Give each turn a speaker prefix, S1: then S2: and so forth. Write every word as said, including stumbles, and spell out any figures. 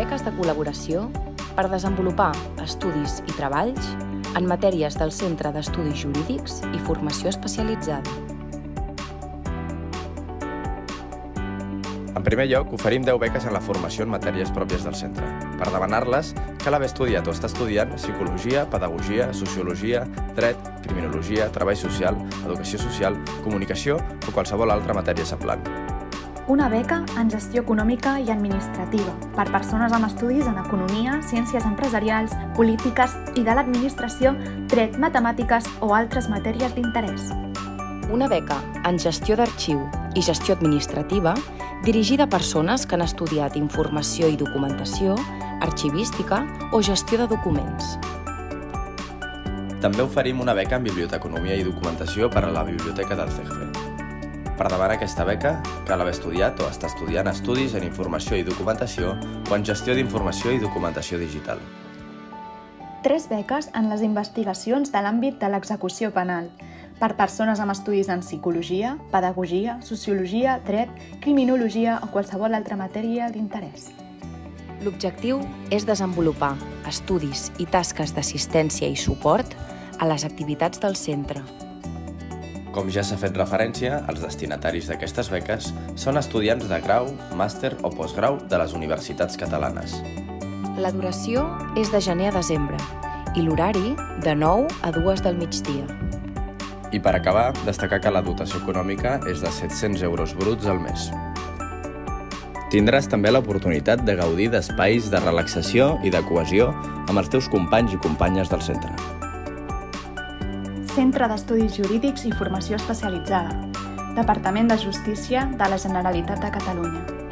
S1: beques de col·laboració per desenvolupar estudis i treballs en matèries del Centre d'Estudis Jurídics i Formació Especialitzada.
S2: En primer lloc, oferim deu beques en la formació en matèries pròpies del centre. Per demanar-les, cal haver estudiat o estar estudiant Psicologia, Pedagogia, Sociologia, Dret, Criminologia, Treball Social, Educació Social, Comunicació o qualsevol altra matèria semblant.
S3: Una beca en Gestió Econòmica i Administrativa per persones amb estudis en Economia, Ciències Empresarials, Polítiques i de l'Administració, Dret, Matemàtiques o altres matèries d'interès.
S1: Una beca en Gestió d'Arxiu i Gestió Administrativa dirigida a persones que han estudiat Informació i Documentació, Arxivística o Gestió de Documents.
S2: També oferim una beca en Biblioteconomia i Documentació per a la Biblioteca del C G F. Per demanar aquesta beca, cal haver estudiat o estar estudiant estudis en Informació i Documentació o en Gestió d'Informació i Documentació Digital.
S3: Tres beques en les investigacions de l'àmbit de l'execució penal, per persones amb estudis en Psicologia, Pedagogia, Sociologia, Dret, Criminologia o qualsevol altra matèria d'interès.
S1: L'objectiu és desenvolupar estudis i tasques d'assistència i suport a les activitats del centre.
S2: Com ja s'ha fet referència, els destinataris d'aquestes beques són estudiants de grau, màster o postgrau de les universitats catalanes.
S1: La duració és de gener a desembre i l'horari de nou a dues del migdia.
S2: I per acabar, destacar que la dotació econòmica és de set-cents euros bruts al mes. Tindràs també l'oportunitat de gaudir d'espais de relaxació i de cohesió amb els teus companys i companyes del centre.
S3: Centre d'Estudis Jurídics i Formació Especialitzada, Departament de Justícia de la Generalitat de Catalunya.